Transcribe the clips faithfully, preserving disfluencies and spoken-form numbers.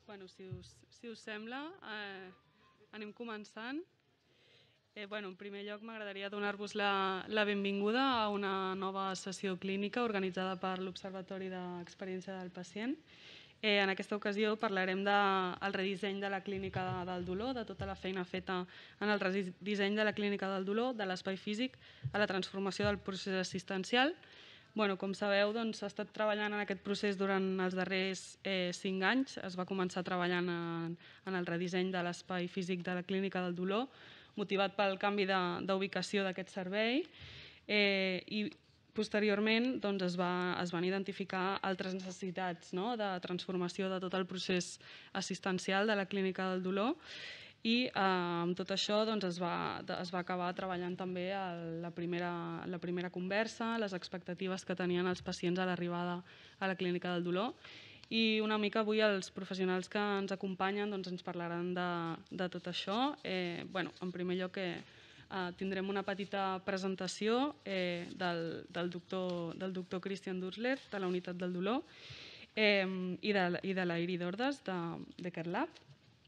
Bueno, si us, si us sembla, eh, anem començant. Eh, bueno, en primer lloc, m'agradaria donar-vos la, la benvinguda a una nova sessió clínica organitzada per l'Observatori d'Experiència del Pacient. Eh, en aquesta ocasió parlarem del de, redisseny de la Clínica del Dolor, de tota la feina feta en el redisseny de la Clínica del Dolor, de l'espai físic, a la transformació del procés assistencial. Bueno, com sabeu, doncs, s'ha estat treballant en aquest procés durant els darrers eh, cinc anys. Es va començar treballant en, en el redisseny de l'espai físic de la Clínica del Dolor, motivat pel canvi d'ubicació d'aquest servei, eh, i posteriorment doncs, es, va, es van identificar altres necessitats, no?, de transformació de tot el procés assistencial de la Clínica del Dolor, i eh, amb tot això doncs, es, va, es va acabar treballant també la primera, la primera conversa, les expectatives que tenien els pacients a l'arribada a la Clínica del Dolor, i una mica avui els professionals que ens acompanyen doncs, ens parlaran de, de tot això. Eh, bueno, en primer lloc eh, eh, tindrem una petita presentació eh, del, del, doctor, del doctor Christian Dursler, de la Unitat del Dolor, eh, i de, i de la Iri Dordes, de, de CareLab.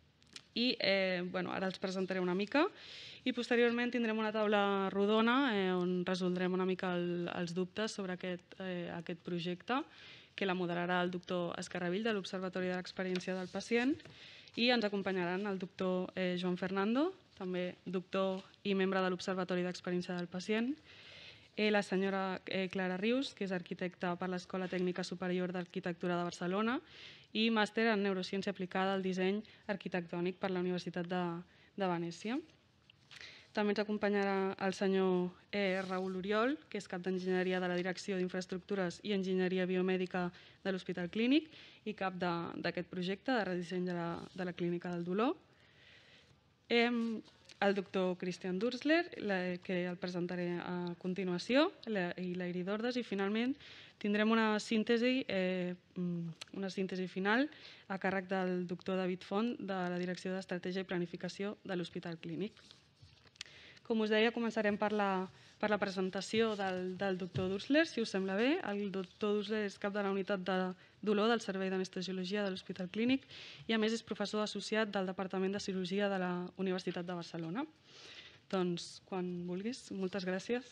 I eh, bueno, ara els presentaré una mica i posteriorment tindrem una taula rodona eh, on resoldrem una mica el, els dubtes sobre aquest, eh, aquest projecte, que la moderarà el doctor Escarravill de l'Observatori de l'Experiència del Pacient, i ens acompanyaran el doctor eh, Joan Fernando, també doctor i membre de l'Observatori d'Experiència del Pacient, eh, la senyora eh, Clara Rius, que és arquitecta per l'Escola Tècnica Superior d'Arquitectura de Barcelona i màster en Neurociència aplicada al disseny arquitectònic per la Universitat de, de Venècia. També ens acompanyarà el senyor eh, Raül Oriol, que és cap d'Enginyeria de la Direcció d'Infraestructures i Enginyeria Biomèdica de l'Hospital Clínic i cap d'aquest projecte de redisseny de la, de la Clínica del Dolor. Eh, el doctor Christian Dursler, la, que el presentaré a continuació, la, i la Iri Dordes, i finalment tindrem una síntesi, eh, una síntesi final a càrrec del doctor David Font de la Direcció d'Estratègia i Planificació de l'Hospital Clínic. Com us deia, començarem per la, per la presentació del, del doctor Dursler, si us sembla bé. El doctor Dursler és cap de la unitat de dolor del Servei d'Anestesiologia de l'Hospital Clínic i, a més, és professor associat del Departament de Cirurgia de la Universitat de Barcelona. Doncs, quan vulguis, moltes gràcies.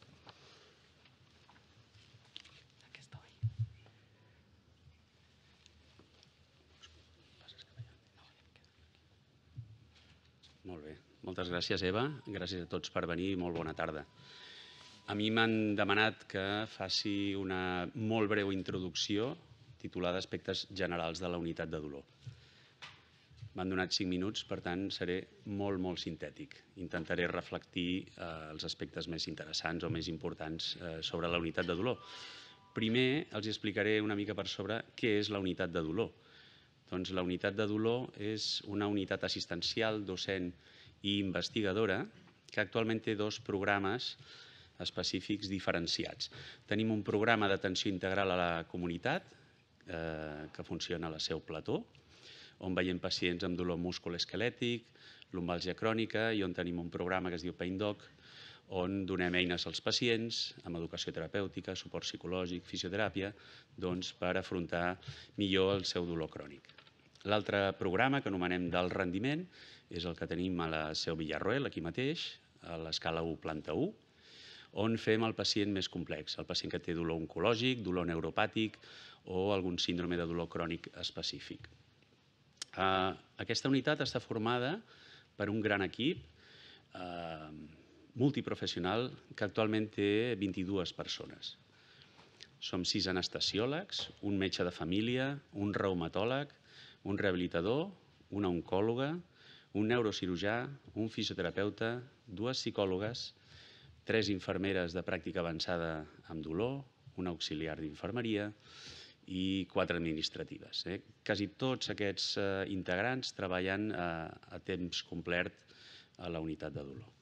Molt bé. Moltes gràcies, Eva. Gràcies a tots per venir i molt bona tarda. A mi m'han demanat que faci una molt breu introducció titulada Aspectes generals de la unitat de dolor. M'han donat cinc minuts, per tant, seré molt, molt sintètic. Intentaré reflectir eh, els aspectes més interessants o més importants eh, sobre la unitat de dolor. Primer, els explicaré una mica per sobre què és la unitat de dolor. Doncs la unitat de dolor és una unitat assistencial, docent i investigadora que actualment té dos programes específics diferenciats. Tenim un programa d'atenció integral a la comunitat eh, que funciona a la Seu Plató, on veiem pacients amb dolor musculoesquelètic, lumbàlgia crònica, i on tenim un programa que es diu PainDoc, on donem eines als pacients amb educació terapèutica, suport psicològic, fisioteràpia, doncs, per afrontar millor el seu dolor crònic. L'altre programa, que anomenem d'alt rendiment, és el que tenim a la Seu Villarroel, aquí mateix, a l'escala u, planta u, on fem el pacient més complex, el pacient que té dolor oncològic, dolor neuropàtic o algun síndrome de dolor crònic específic. Aquesta unitat està formada per un gran equip multiprofessional que actualment té vint-i-dues persones. Som sis anestesiòlegs, un metge de família, un reumatòleg, un rehabilitador, una oncòloga, un neurocirurgià, un fisioterapeuta, dues psicòlogues, tres infermeres de pràctica avançada amb dolor, un auxiliar d'infermeria i quatre administratives. Eh? Quasi tots aquests eh, integrants treballen eh, a temps complet a la unitat de dolor.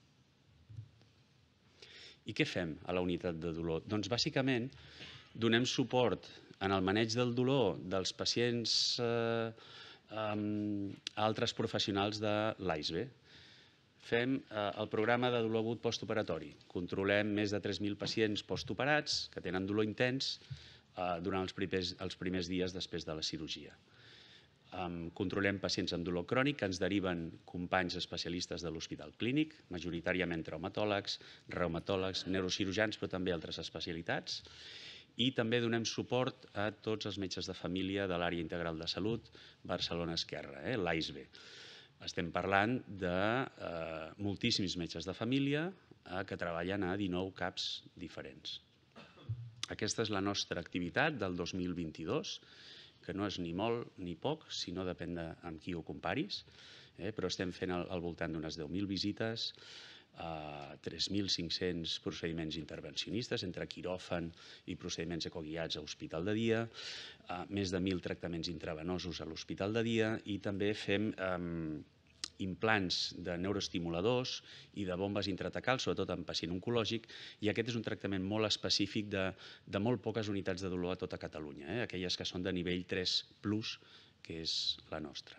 I què fem a la unitat de dolor? Doncs bàsicament donem suport en el maneig del dolor dels pacients eh, a altres professionals de l'A I S B. Fem eh, el programa de dolor agut postoperatori. Controlem més de tres mil pacients postoperats que tenen dolor intens eh, durant els primers, els primers dies després de la cirurgia. Controlem pacients amb dolor crònic que ens deriven companys especialistes de l'Hospital Clínic, majoritàriament traumatòlegs, reumatòlegs, neurocirurgians, però també altres especialitats. I també donem suport a tots els metges de família de l'Àrea Integral de Salut Barcelona Esquerra, l'A I S B. Estem parlant de moltíssims metges de família que treballen a dinou C A Ps diferents. Aquesta és la nostra activitat del dos mil vint-i-dos, que no és ni molt ni poc, sinó depèn amb qui ho comparis, però estem fent al voltant d'unes deu mil visites, tres mil cinc-cents procediments intervencionistes entre quiròfan i procediments ecoguiats a hospital de dia, més de mil tractaments intravenosos a l'hospital de dia i també fem implants de neuroestimuladors i de bombes intratecals, sobretot en pacient oncològic, i aquest és un tractament molt específic de molt poques unitats de dolor a tota Catalunya, aquelles que són de nivell tres plus, que és la nostra.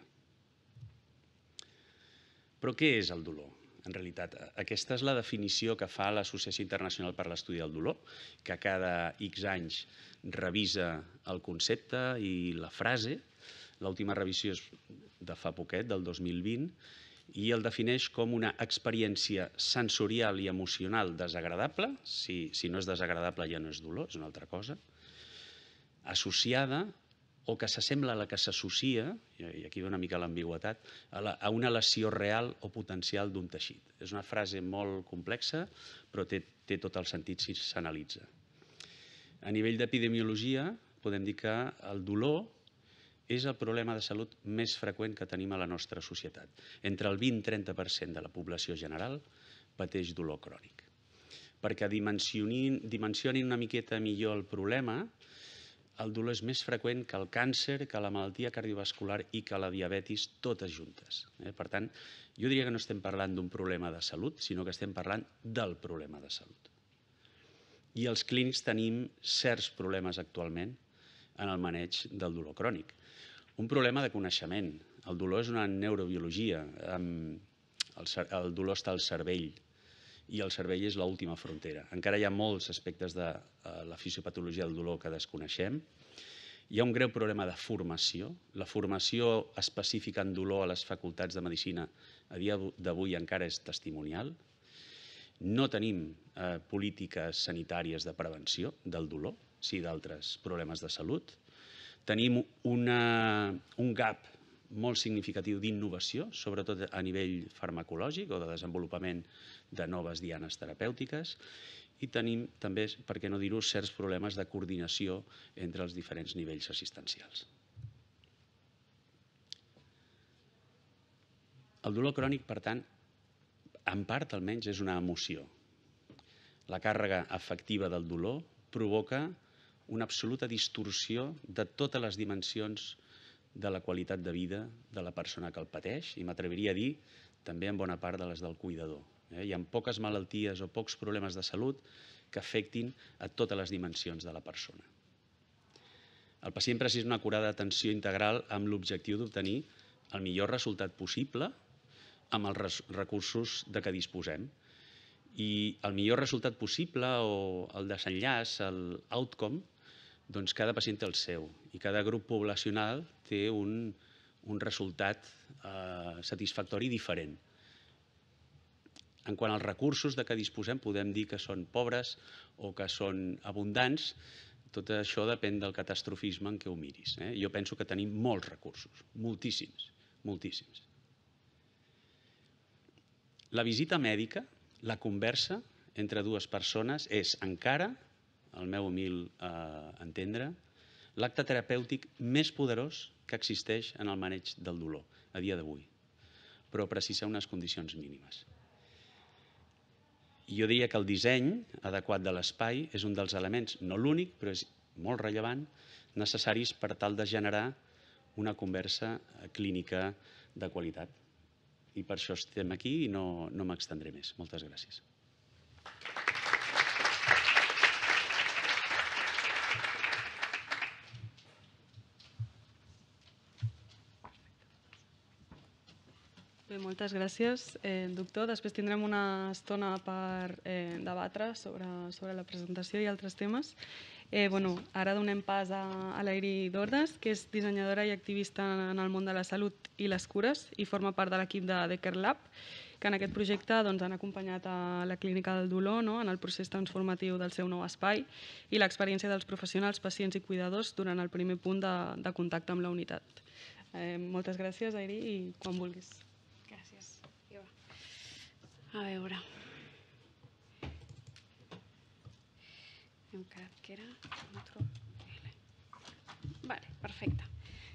Però què és el dolor? En realitat, aquesta és la definició que fa l'Associació Internacional per l'Estudi del Dolor, que cada X anys revisa el concepte i la frase. L'última revisió és de fa poquet, del dos mil vint, i el defineix com una experiència sensorial i emocional desagradable, si no és desagradable ja no és dolor, és una altra cosa, associada o que s'assembla a la que s'associa, i aquí ve una mica l'ambigüitat, a una lesió real o potencial d'un teixit. És una frase molt complexa, però té tot el sentit si s'analitza. A nivell d'epidemiologia, podem dir que el dolor és el problema de salut més freqüent que tenim a la nostra societat. Entre el vint i trenta per cent de la població general pateix dolor crònic. Perquè dimensionin una miqueta millor el problema, el dolor és més freqüent que el càncer, que la malaltia cardiovascular i que la diabetis, totes juntes. Per tant, jo diria que no estem parlant d'un problema de salut, sinó que estem parlant del problema de salut. I els clínics tenim certs problemes actualment en el maneig del dolor crònic. Un problema de coneixement. El dolor és una neurobiologia. El dolor està al cervell i el cervell és l'última frontera. Encara hi ha molts aspectes de la fisiopatologia del dolor que desconeixem. Hi ha un greu problema de formació. La formació específica en dolor a les facultats de medicina a dia d'avui encara és testimonial. No tenim polítiques sanitàries de prevenció del dolor, sí d'altres problemes de salut. Tenim un gap molt significatiu d'innovació, sobretot a nivell farmacològic o de desenvolupament de noves dianes terapèutiques, i tenim també, per què no dir-ho, certs problemes de coordinació entre els diferents nivells assistencials. El dolor crònic, per tant, en part almenys és una emoció. La càrrega afectiva del dolor provoca una absoluta distorsió de totes les dimensions de la qualitat de vida de la persona que el pateix, i m'atreviria a dir també en bona part de les del cuidador. Hi ha poques malalties o pocs problemes de salut que afectin a totes les dimensions de la persona. El pacient precisa una acurada atenció integral amb l'objectiu d'obtenir el millor resultat possible amb els recursos de què disposem. I el millor resultat possible, o el desenllaç, l'outcome, doncs cada pacient té el seu i cada grup poblacional té un resultat satisfactori diferent. En quant als recursos de què disposem, podem dir que són pobres o que són abundants. Tot això depèn del catastrofisme en què ho miris. Jo penso que tenim molts recursos, moltíssims, moltíssims. La visita mèdica, la conversa entre dues persones és encara, al meu humil entendre, l'acte terapèutic més poderós que existeix en el maneig del dolor a dia d'avui, però precisa unes condicions mínimes. I jo diria que el disseny adequat de l'espai és un dels elements, no l'únic, però és molt rellevant, necessaris per tal de generar una conversa clínica de qualitat. I per això estem aquí i no m'extendré més. Moltes gràcies. Bé, moltes gràcies, doctor. Després tindrem una estona per debatre sobre la presentació i altres temes. Eh, bueno, ara donem pas a, a l'Airi Dordes, que és dissenyadora i activista en el món de la salut i les cures i forma part de l'equip de The Care Lab, que en aquest projecte doncs, han acompanyat a la Clínica del Dolor, no?, en el procés transformatiu del seu nou espai i l'experiència dels professionals, pacients i cuidadors durant el primer punt de, de contacte amb la unitat. Eh, moltes gràcies, Airi, i quan vulguis. Gràcies. A veure... Hem quedat que era... Vale, perfecte.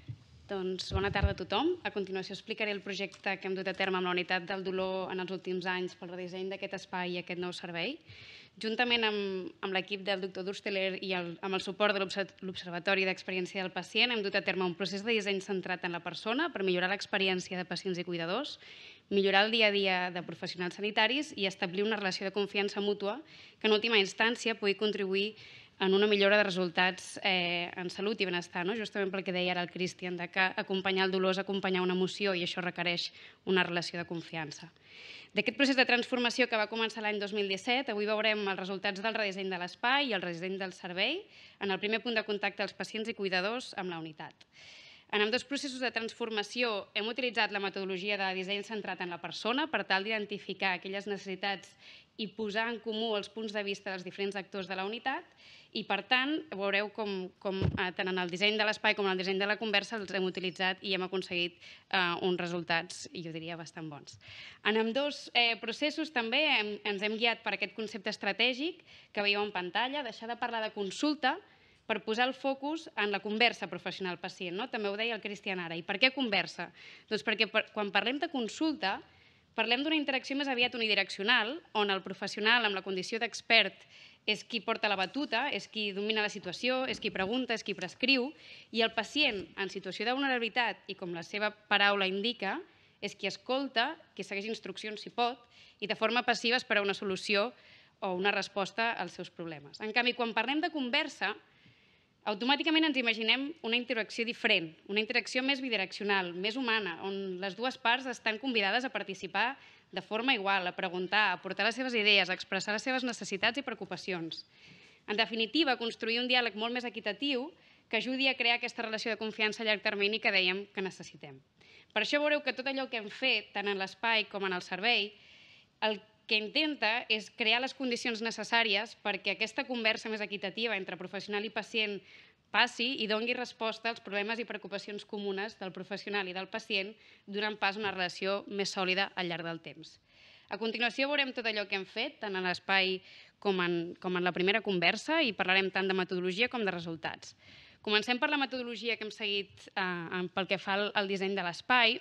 Doncs bona tarda a tothom. A continuació explicaré el projecte que hem dut a terme amb la Unitat del Dolor en els últims anys pel redisseny d'aquest espai i aquest nou servei. Juntament amb, amb l'equip del doctor Dursteler i el, amb el suport de l'Observatori d'Experiència del Pacient hem dut a terme un procés de disseny centrat en la persona per millorar l'experiència de pacients i cuidadors, millorar el dia a dia de professionals sanitaris i establir una relació de confiança mútua que en última instància pugui contribuir en una millora de resultats eh, en salut i benestar, no? Justament pel que deia ara el Cristian, de que acompanyar el dolor és acompanyar una emoció i això requereix una relació de confiança. D'aquest procés de transformació que va començar l'any dos mil disset, avui veurem els resultats del redisseny de l'espai i el redisseny del servei en el primer punt de contacte dels pacients i cuidadors amb la unitat. En ambdós processos de transformació hem utilitzat la metodologia de disseny centrat en la persona per tal d'identificar aquelles necessitats i posar en comú els punts de vista dels diferents actors de la unitat i, per tant, veureu com, com tant en el disseny de l'espai com en el disseny de la conversa els hem utilitzat i hem aconseguit eh, uns resultats, i jo diria, bastant bons. En ambdós eh, processos també hem, ens hem guiat per aquest concepte estratègic que veieu en pantalla, deixar de parlar de consulta per posar el focus en la conversa professional-pacient, no? També ho deia el Cristian ara. I per què conversa? Doncs perquè per, quan parlem de consulta parlem d'una interacció més aviat unidireccional, on el professional amb la condició d'expert és qui porta la batuta, és qui domina la situació, és qui pregunta, és qui prescriu, i el pacient, en situació de vulnerabilitat, i com la seva paraula indica, és qui escolta, qui segueix instruccions si pot, i de forma passiva espera una solució o una resposta als seus problemes. En canvi, quan parlem de conversa, automàticament ens imaginem una interacció diferent, una interacció més bidireccional, més humana, on les dues parts estan convidades a participar de forma igual, a preguntar, a aportar les seves idees, a expressar les seves necessitats i preocupacions. En definitiva, construir un diàleg molt més equitatiu que ajudi a crear aquesta relació de confiança a llarg termini que dèiem que necessitem. Per això veureu que tot allò que hem fet, tant en l'espai com en el servei, el que intenta és crear les condicions necessàries perquè aquesta conversa més equitativa entre professional i pacient passi i doni resposta als problemes i preocupacions comunes del professional i del pacient, donant pas a una relació més sòlida al llarg del temps. A continuació veurem tot allò que hem fet, tant en l'espai com en, com en la primera conversa, i parlarem tant de metodologia com de resultats. Comencem per la metodologia que hem seguit eh, pel que fa al, al disseny de l'espai.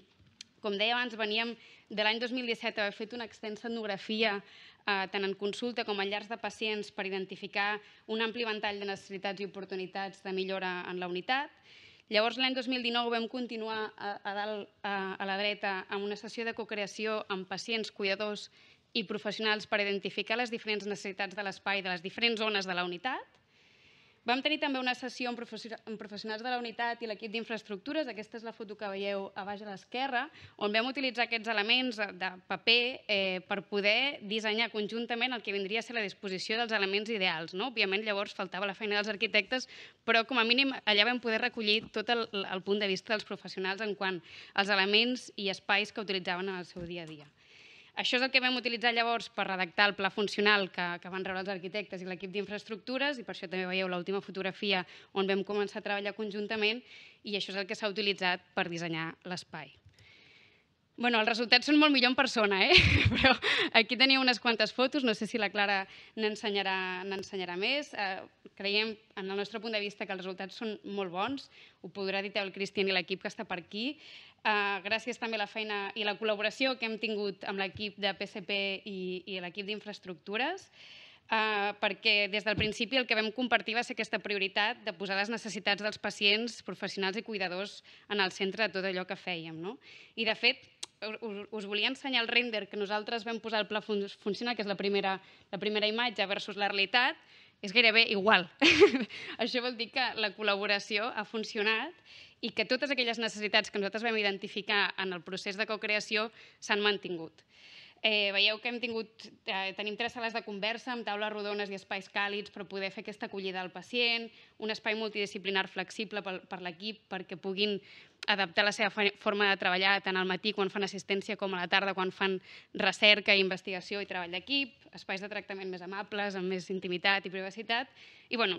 Com deia abans, veníem de l'any dos mil disset haver fet una extensa etnografia eh, tant en consulta com en llars de pacients per identificar un ampli ventall de necessitats i oportunitats de millora en la unitat. Llavors, l'any dos mil dinou vam continuar a, a dalt, a, a la dreta, amb una sessió de cocreació amb pacients, cuidadors i professionals per identificar les diferents necessitats de l'espai de les diferents zones de la unitat. Vam tenir també una sessió amb professionals de la unitat i l'equip d'infraestructures, aquesta és la foto que veieu a baix a l'esquerra, on vam utilitzar aquests elements de paper eh, per poder dissenyar conjuntament el que vindria a ser la disposició dels elements ideals. No? Òbviament, llavors faltava la feina dels arquitectes, però com a mínim allà vam poder recollir tot el, el punt de vista dels professionals en quant als elements i espais que utilitzaven en el seu dia a dia. Això és el que vam utilitzar llavors per redactar el pla funcional que, que van rebre els arquitectes i l'equip d'infraestructures, i per això també veieu l'última fotografia on vam començar a treballar conjuntament, i això és el que s'ha utilitzat per dissenyar l'espai. Bueno, els resultats són molt millor en persona, eh? Però aquí teniu unes quantes fotos, no sé si la Clara n'ensenyarà n'ensenyarà més. Eh, creiem, en el nostre punt de vista, que els resultats són molt bons, ho podrà dir el Cristian i l'equip que està per aquí. Uh, gràcies també a la feina i la col·laboració que hem tingut amb l'equip de P C P i, i l'equip d'infraestructures, uh, perquè des del principi el que vam compartir va ser aquesta prioritat de posar les necessitats dels pacients, professionals i cuidadors en el centre de tot allò que fèiem. No? I de fet, us, us volia ensenyar el render que nosaltres vam posar al pla funcional, que és la primera, la primera imatge versus la realitat, és gairebé igual. Això vol dir que la col·laboració ha funcionat i que totes aquelles necessitats que nosaltres vam identificar en el procés de cocreació s'han mantingut. Veieu que hem tingut, tenim tres sales de conversa amb taules rodones i espais càlids per poder fer aquesta acollida al pacient, un espai multidisciplinar flexible per l'equip perquè puguin adaptar la seva forma de treballar tant al matí quan fan assistència com a la tarda quan fan recerca, investigació i treball d'equip, espais de tractament més amables, amb més intimitat i privacitat. I bueno,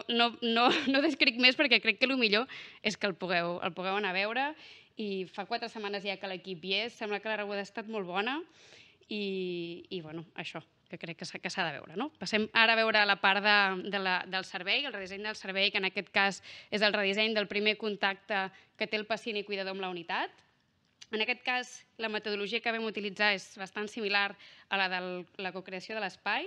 no descric més perquè crec que el millor és que el pugueu anar a veure i fa quatre setmanes ja que l'equip hi és, sembla que la rebuda ha estat molt bona i bueno, això, que crec que s'ha de veure. Passem ara a veure la part del servei, el redisseny del servei, que en aquest cas és el redisseny del primer contacte que té el pacient i cuidador amb la unitat. En aquest cas, la metodologia que vam utilitzar és bastant similar a la de la cocreació de l'espai.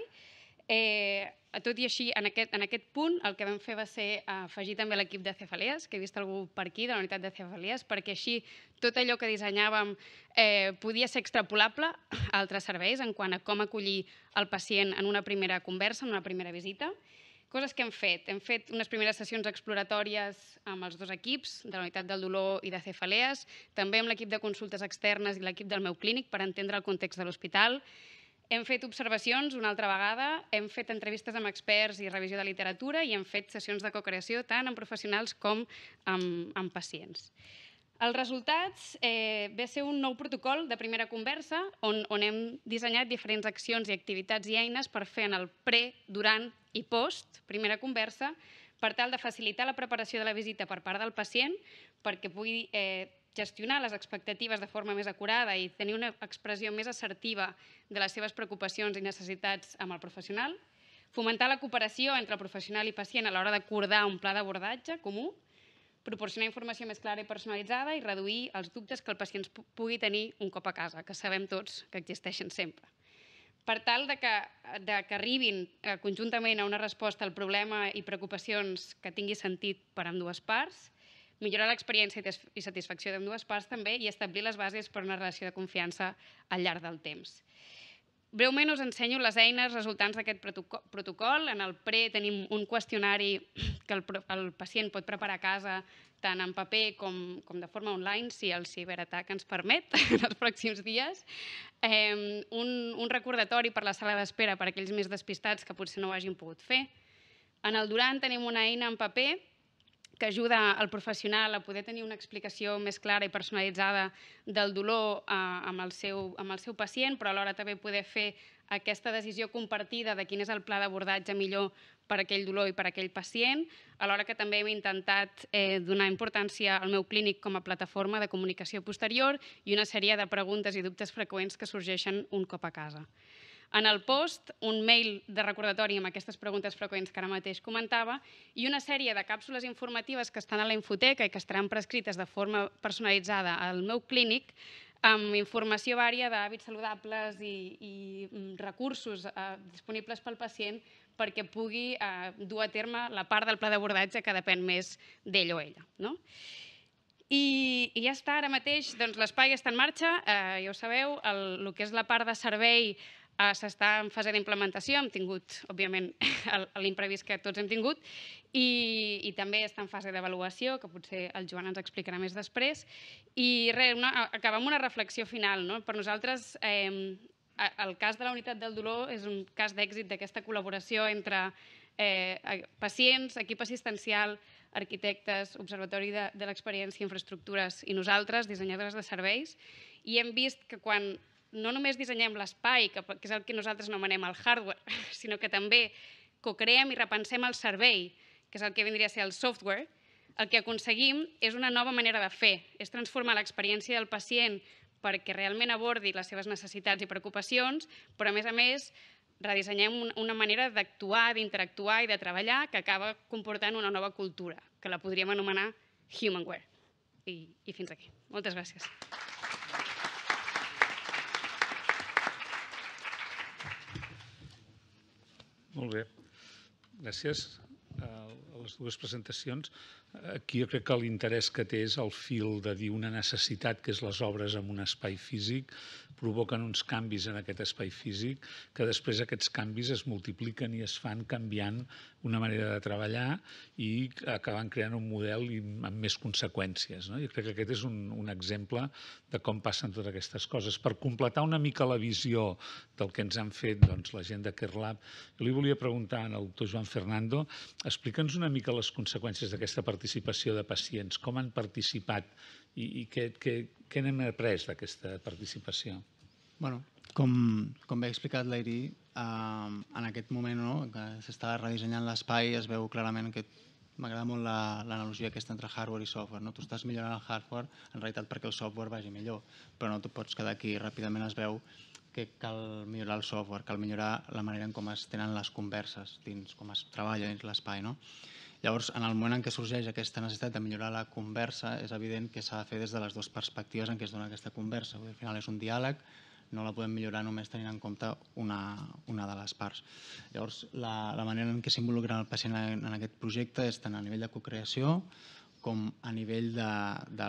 Tot i així, en aquest punt, el que vam fer va ser afegir també l'equip de cefalees, que he vist algú per aquí, de la unitat de cefalees, perquè així tot allò que dissenyàvem podia ser extrapolable a altres serveis en quant a com acollir el pacient en una primera conversa, en una primera visita. Coses que hem fet. Hem fet unes primeres sessions exploratòries amb els dos equips, de la unitat del dolor i de cefalees, també amb l'equip de consultes externes i l'equip del meu clínic per entendre el context de l'hospital. Hem fet observacions una altra vegada, hem fet entrevistes amb experts i revisió de literatura i hem fet sessions de cocreació tant amb professionals com amb pacients. Els resultats ve a ser un nou protocol de primera conversa on hem dissenyat diferents accions i activitats i eines per fer en el pre, durant i post primera conversa per tal de facilitar la preparació de la visita per part del pacient perquè pugui gestionar les expectatives de forma més acurada i tenir una expressió més assertiva de les seves preocupacions i necessitats amb el professional, fomentar la cooperació entre el professional i pacient a l'hora d'acordar un pla d'abordatge comú, proporcionar informació més clara i personalitzada i reduir els dubtes que el pacient pugui tenir un cop a casa, que sabem tots que existeixen sempre. Per tal que arribin conjuntament a una resposta al problema i preocupacions que tingui sentit per a ambdues parts, millorar l'experiència i satisfacció d'ambdues parts també i establir les bases per a una relació de confiança al llarg del temps. Breument us ensenyo les eines resultants d'aquest protocol. En el pre tenim un qüestionari que el pacient pot preparar a casa tant en paper com de forma online, si el ciberatac ens permet en els pròxims dies. Un recordatori per la sala d'espera per a aquells més despistats que potser no ho hagin pogut fer. En el durant tenim una eina en paper que ajuda al professional a poder tenir una explicació més clara i personalitzada del dolor amb el seu pacient, però alhora també poder fer aquesta decisió compartida de quin és el pla d'abordatge millor per a aquell dolor i per a aquell pacient, alhora que també hem intentat donar importància al meu clínic com a plataforma de comunicació posterior i una sèrie de preguntes i dubtes freqüents que sorgeixen un cop a casa. En el post, un mail de recordatori amb aquestes preguntes freqüents que ara mateix comentava i una sèrie de càpsules informatives que estan a la infoteca i que estaran prescrites de forma personalitzada al meu clínic amb informació vària d'hàbits saludables i recursos disponibles pel pacient perquè pugui dur a terme la part del pla d'abordatge que depèn més d'ell o ella. I ja està, ara mateix l'espai està en marxa, ja ho sabeu, el que és la part de servei s'està en fase d'implementació, hem tingut, òbviament, l'imprevist que tots hem tingut, i també està en fase d'avaluació, que potser el Joan ens explicarà més després. I res, acabar amb una reflexió final. Per nosaltres, el cas de la unitat del dolor és un cas d'èxit d'aquesta col·laboració entre pacients, equip assistencial, arquitectes, observatori de l'experiència, infraestructures i nosaltres, dissenyadores de serveis, i hem vist que quan no només dissenyem l'espai, que és el que nosaltres anomenem el hardware, sinó que també co-creem i repensem el servei, que és el que vindria a ser el software, el que aconseguim és una nova manera de fer, és transformar l'experiència del pacient perquè realment abordi les seves necessitats i preocupacions, però a més a més redissenyem una manera d'actuar, d'interactuar i de treballar que acaba comportant una nova cultura, que la podríem anomenar Humanware. I fins aquí. Moltes gràcies. Molt bé, gràcies a les dues presentacions. Aquí jo crec que l'interès que té és el fil de dir una necessitat, que és les obres en un espai físic, provoquen uns canvis en aquest espai físic, que després aquests canvis es multipliquen i es fan canviant una manera de treballar i acaben creant un model amb més conseqüències. Jo crec que aquest és un exemple de com passen totes aquestes coses. Per completar una mica la visió del que ens han fet la gent de CareLab, jo li volia preguntar al doctor Joan Fernando, explica'ns una mica les conseqüències d'aquesta participació de pacients, com han participat i què n'hem après d'aquesta participació? Bé, com bé ha explicat l'Airi, en aquest moment que s'està redissenyant l'espai es veu clarament que m'agrada molt l'analogia aquesta entre hardware i software. Tu estàs millorant el hardware en realitat perquè el software vagi millor, però no et pots quedar aquí. Ràpidament es veu que cal millorar el software, cal millorar la manera en com es tenen les converses, com es treballa dins l'espai. Llavors, en el moment en què sorgeix aquesta necessitat de millorar la conversa, és evident que s'ha de fer des de les dues perspectives en què es dona aquesta conversa. Al final és un diàleg, no la podem millorar només tenint en compte una de les parts. Llavors, la manera en què s'involucra el pacient en aquest projecte és tant a nivell de cocreació com a nivell de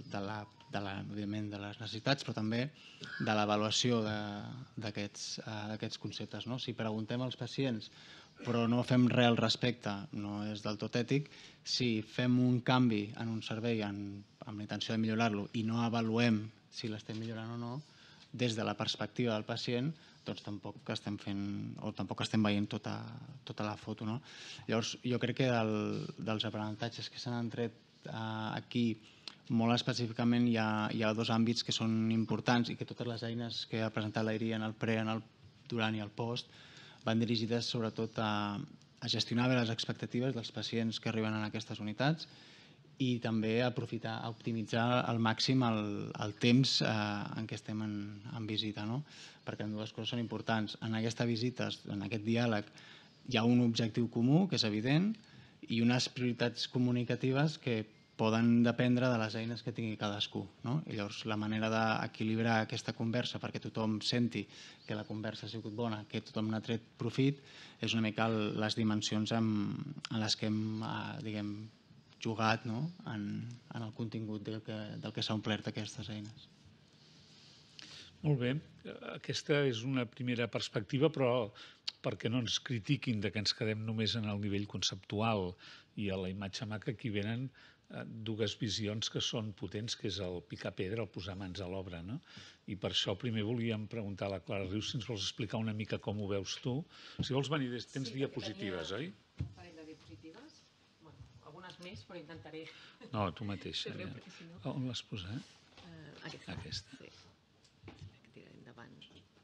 les necessitats, però també de l'avaluació d'aquests conceptes. Si preguntem als pacients però no fem res al respecte, no és del tot ètic, si fem un canvi en un servei amb la intenció de millorar-lo i no avaluem si l'estem millorant o no, des de la perspectiva del pacient, doncs tampoc estem fent o tampoc estem veient tota la foto. Llavors, jo crec que dels aprenentatges que s'han tret aquí, molt específicament hi ha dos àmbits que són importants i que totes les eines que ha presentat l'Airi en el pre, en el durant i el post, van dirigides sobretot a gestionar bé les expectatives dels pacients que arriben a aquestes unitats i també a aprofitar, a optimitzar al màxim el temps en què estem en visita, perquè dues coses són importants. En aquesta visita, en aquest diàleg, hi ha un objectiu comú, que és evident, i unes prioritats comunicatives que poden dependre de les eines que tingui cadascú. Llavors, la manera d'equilibrar aquesta conversa perquè tothom senti que la conversa ha sigut bona, que tothom n'ha tret profit, és una mica les dimensions en les que hem jugat en el contingut del que s'ha omplert aquestes eines. Molt bé. Aquesta és una primera perspectiva, però perquè no ens critiquin que ens quedem només en el nivell conceptual i a la imatge maca, aquí venen dues visions que són potents, que és el picar pedra, el posar mans a l'obra. I per això primer volíem preguntar a la Clara Rius si ens vols explicar una mica com ho veus tu. Si vols venir, tens diapositives, oi? Un parell de diapositives, algunes més, però intentaré... No, tu mateixa. On l'has posat? Aquesta. Aquesta. Sí. Que tira endavant.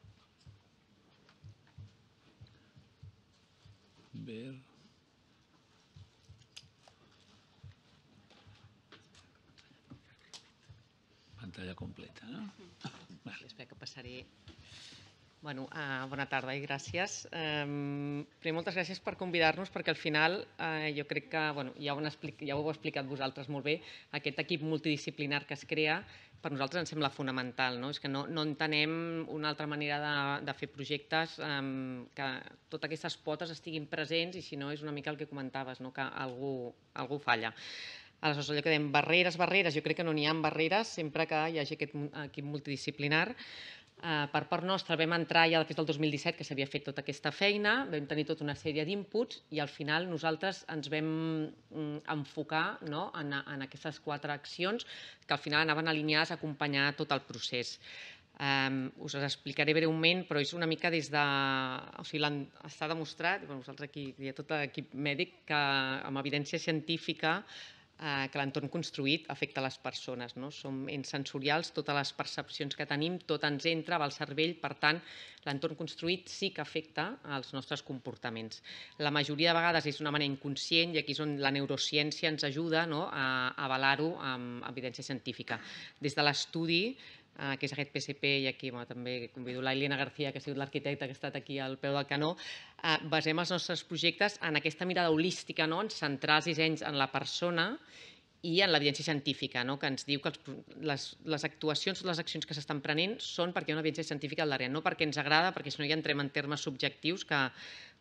Bé... Pantalla completa, no? Espera que passaré... Bueno, bona tarda i gràcies. Primer, moltes gràcies per convidar-nos, perquè al final jo crec que, ja ho heu explicat vosaltres molt bé, aquest equip multidisciplinar que es crea, per nosaltres ens sembla fonamental. És que no entenem una altra manera de fer projectes que totes aquestes potes estiguin presents i si no és una mica el que comentaves, que algú falla. Aleshores, allò que dèiem, barreres, barreres, jo crec que no n'hi ha barreres sempre que hi hagi aquest equip multidisciplinar. Per part nostra vam entrar ja després del dos mil disset que s'havia fet tota aquesta feina, vam tenir tota una sèrie d'inputs i al final nosaltres ens vam enfocar en aquestes quatre accions que al final anaven alineades a acompanyar tot el procés. Us les explicaré breument, però és una mica des de... O sigui, està demostrat, vosaltres aquí hi ha tot l'equip mèdic, que amb evidència científica que l'entorn construït afecta les persones. Som ens sensorials, totes les percepcions que tenim, tot ens entra, va al cervell, per tant, l'entorn construït sí que afecta els nostres comportaments. La majoria de vegades és d'una manera inconscient i aquí és on la neurociència ens ajuda a avalar-ho amb evidència científica. Des de l'estudi, que és aquest P S P, i aquí també convido l'Ailena García, que ha sigut l'arquitecta que ha estat aquí al peu del canó, basem els nostres projectes en aquesta mirada holística, en centrar els dissenys en la persona i en l'evidència científica, que ens diu que les actuacions, les accions que s'estan prenent són perquè hi ha una evidència científica al darrere, no perquè ens agrada, perquè si no ja entrem en termes subjectius que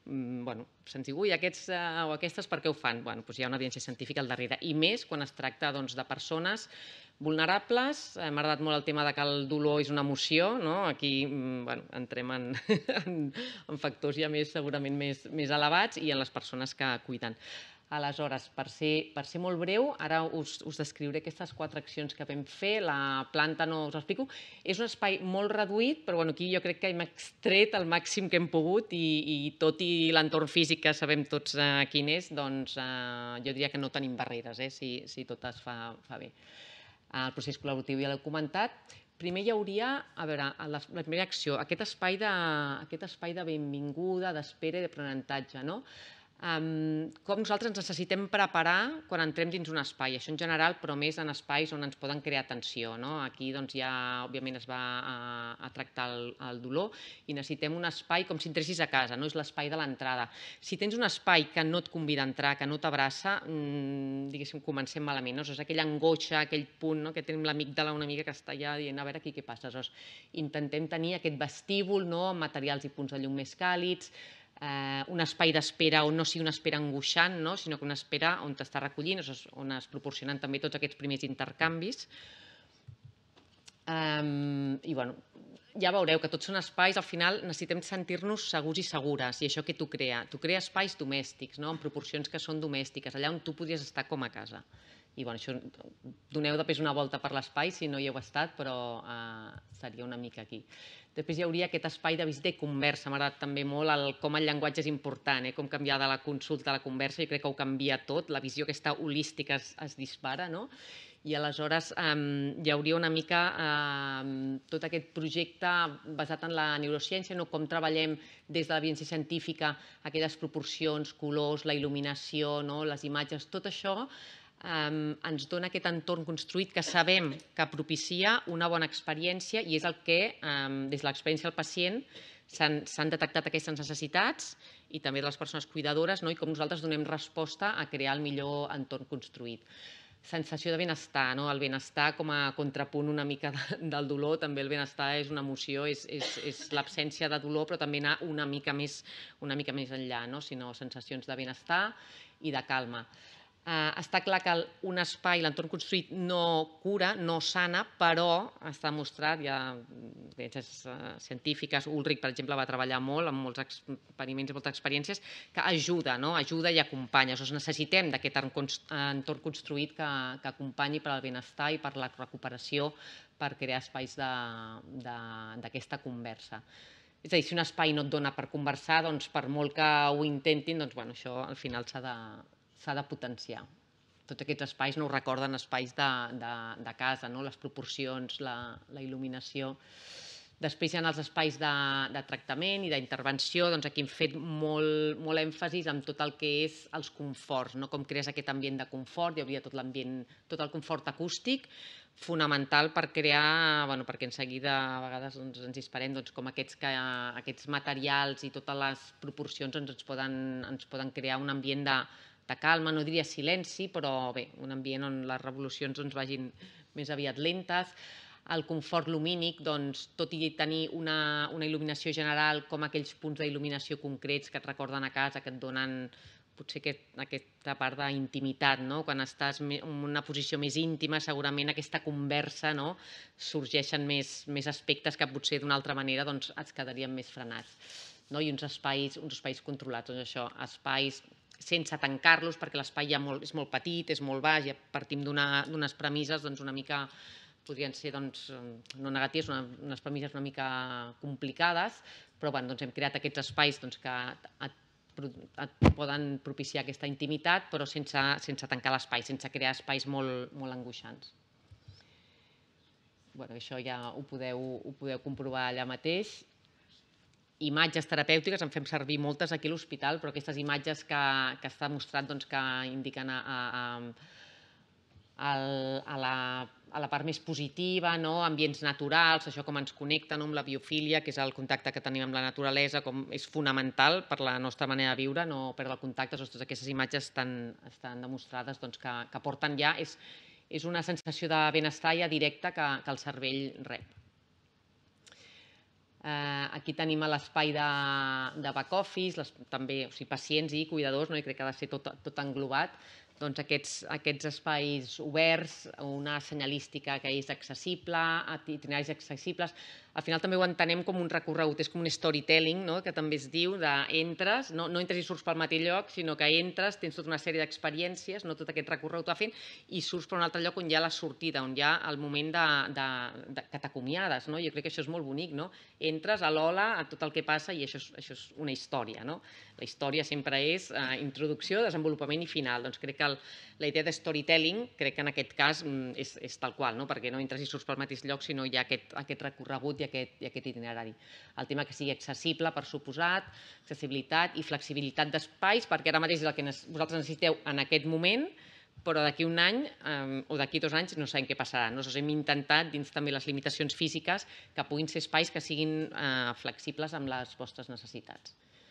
bueno, se'ns diu, ui, aquests o aquestes per què ho fan? Bueno, doncs hi ha una evidència científica al darrere, i més quan es tracta de persones vulnerables. M'ha agradat molt el tema que el dolor és una emoció, aquí entrem en factors ja segurament més elevats, i en les persones que cuiden. Aleshores, per ser molt breu, ara us descriuré aquestes quatre accions que vam fer. La planta no us ho explico. És un espai molt reduït, però aquí jo crec que hem extret el màxim que hem pogut, i tot i l'entorn físic que sabem tots quin és, doncs jo diria que no tenim barreres, si tot es fa bé. El procés col·laboratiu ja l'heu comentat. Primer hi hauria, a veure, la primera acció, aquest espai de benvinguda, d'espera i d'aprenentatge, no? Com nosaltres ens necessitem preparar quan entrem dins un espai, això en general, però més en espais on ens poden crear tensió. Aquí ja, òbviament, es va a tractar el dolor i necessitem un espai com si entressis a casa, és l'espai de l'entrada. Si tens un espai que no et convida a entrar, que no t'abraça, diguéssim, comencem malament. És aquella angoixa, aquell punt que tenim l'amígdala una mica que està allà dient a veure aquí què passa. Intentem tenir aquest vestíbul amb materials i punts de llum més càlids, un espai d'espera on no sigui una espera angoixant, sinó que una espera on t'està recollint, on es proporcionen també tots aquests primers intercanvis. I ja veureu que tots són espais, al final necessitem sentir-nos segurs i segures, i això què t'ho crea? T'ho crea espais domèstics, en proporcions que són domèstiques, allà on tu podries estar com a casa. I això, doneu després una volta per l'espai si no hi heu estat, però seria una mica aquí. Després hi hauria aquest espai de visita i conversa. M'ha agradat també molt com el llenguatge és important, com canviar de la consulta a la conversa. Jo crec que ho canvia tot, la visió aquesta holística es dispara, i aleshores hi hauria una mica tot aquest projecte basat en la neurociència, com treballem des de l'evidència científica aquelles proporcions, colors, la il·luminació, les imatges, tot això ens dona aquest entorn construït que sabem que propicia una bona experiència, i és el que, des de l'experiència del pacient, s'han detectat aquestes necessitats, i també de les persones cuidadores, i com nosaltres donem resposta a crear el millor entorn construït. Sensació de benestar, el benestar com a contrapunt una mica del dolor. També el benestar és una emoció, és l'absència de dolor, però també anar una mica més enllà, sinó sensacions de benestar i de calma. Està clar que un espai, l'entorn construït, no cura, no sana, però està demostrat, hi ha evidències científiques, Ulrich, per exemple, va treballar molt amb molts experiments i moltes experiències, que ajuda, ajuda i acompanya. Necessitem d'aquest entorn construït que acompanyi per al benestar i per la recuperació, per crear espais d'aquesta conversa. És a dir, si un espai no et dona per conversar, per molt que ho intentin, això al final s'ha de s'ha de potenciar. Tots aquests espais no ho recorden espais de casa, les proporcions, la il·luminació. Després hi ha els espais de tractament i d'intervenció. Aquí hem fet molt èmfasis en tot el que és els conforts, com crees aquest ambient de confort. Hi hauria tot l'ambient, tot el confort acústic, fonamental per crear, perquè en seguida a vegades ens disparem com aquests materials i totes les proporcions ens poden crear un ambient de de calma, no diria silenci, però bé, un ambient on les revolucions vagin més aviat lentes. El confort lumínic, tot i tenir una il·luminació general, com aquells punts d'il·luminació concrets que et recorden a casa, que et donen potser aquesta part d'intimitat, quan estàs en una posició més íntima, segurament aquesta conversa sorgeixen més aspectes que potser d'una altra manera et quedarien més frenats. I uns espais controlats, doncs això, espais sense tancar-los, perquè l'espai és molt petit, és molt baix, i partim d'unes premisses una mica, podrien ser no negatives, unes premisses una mica complicades, però hem creat aquests espais que et poden propiciar aquesta intimitat, però sense tancar l'espai, sense crear espais molt angoixants. Això ja ho podeu comprovar allà mateix. Imatges terapèutiques, en fem servir moltes aquí a l'hospital, però aquestes imatges que està demostrat que indiquen a la part més positiva, ambients naturals, això com ens connecta amb la biofília, que és el contacte que tenim amb la naturalesa, com és fonamental per la nostra manera de viure, no perdre el contacte. Totes aquestes imatges estan demostrades que porten ja, és una sensació de benestar ja directa que el cervell rep. Aquí tenim l'espai de back office, també pacients i cuidadors, i crec que ha de ser tot englobat. Doncs aquests espais oberts, una senyalística que és accessible, itineraris accessibles. Al final també ho entenem com un recorregut, és com un storytelling, que també es diu, d'entres, no entres i surts pel mateix lloc, sinó que entres, tens tota una sèrie d'experiències, tot aquest recorregut va fent, i surts per un altre lloc on hi ha la sortida, on hi ha el moment que t'acomiades. Jo crec que això és molt bonic, entres a l'hola a tot el que passa i això és una història. La història sempre és introducció, desenvolupament i final. Doncs crec que la idea de storytelling, crec que en aquest cas és tal qual, perquè no entres i surts pel mateix lloc, sinó hi ha aquest recorregut i aquest itinerari. El tema que sigui accessible, per suposat, accessibilitat i flexibilitat d'espais, perquè ara mateix és el que vosaltres necessiteu en aquest moment, però d'aquí un any o d'aquí dos anys no sabem què passarà. Nosaltres hem intentat, dins també les limitacions físiques, que puguin ser espais que siguin flexibles amb les vostres necessitats.